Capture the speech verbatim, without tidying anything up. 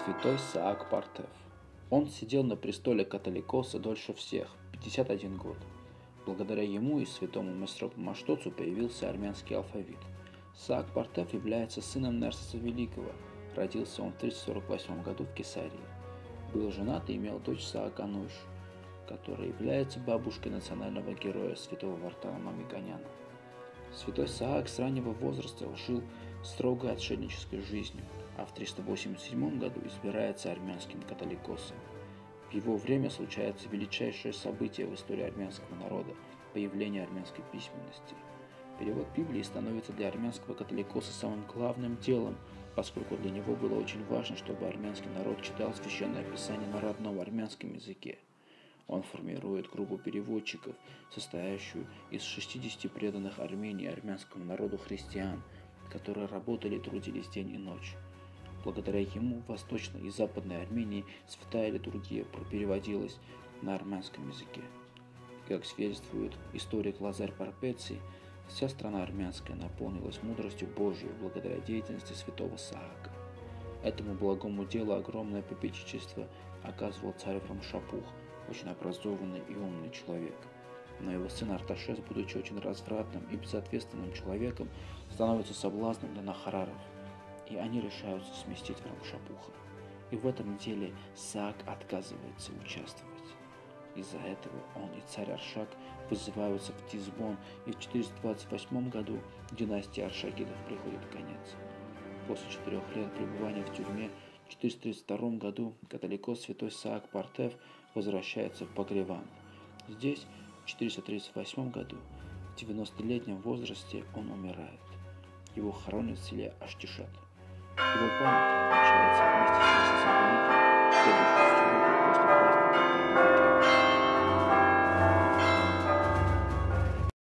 Святой Саак Партев. Он сидел на престоле католикоса дольше всех – пятьдесят один год. Благодаря ему и святому Месропу Маштоцу появился армянский алфавит. Саак Партев является сыном Нерсеса Великого. Родился он в триста сорок восьмом году в Кесарии. Был женат и имел дочь Саак Ануш, которая является бабушкой национального героя святого Вартоломея Мамиконяна. Святой Саак с раннего возраста жил строгой отшельнической жизнью, а в триста восемьдесят седьмом году избирается армянским католикосом. В его время случается величайшее событие в истории армянского народа – появление армянской письменности. Перевод Библии становится для армянского католикоса самым главным делом, поскольку для него было очень важно, чтобы армянский народ читал Священное Писание на родном армянском языке. Он формирует группу переводчиков, состоящую из шестидесяти преданных Армении и армянскому народу христиан, которые работали и трудились день и ночь. Благодаря ему в Восточной и Западной Армении святая литургия переводилась на армянском языке. Как свидетельствует историк Лазарь Парпеций, вся страна армянская наполнилась мудростью Божией благодаря деятельности святого Саака. Этому благому делу огромное попечительство оказывал царь Рамшапух, очень образованный и умный человек. Но его сын Арташес, будучи очень развратным и безответственным человеком, становится соблазном для нахараров, и они решаются сместить Рамшапуха. И в этом деле Саак отказывается участвовать. Из-за этого он и царь Аршак вызываются в Тизбон, и в четыреста двадцать восьмом году династии Аршакидов приходит конец. После четырех лет пребывания в тюрьме в четыреста тридцать втором году католикос святой Саак Партев возвращается в Багреван. Здесь, в четыреста тридцать восьмом году, в девяностолетнем возрасте он умирает. Его хоронят в селе Аштишат. Его память отмечается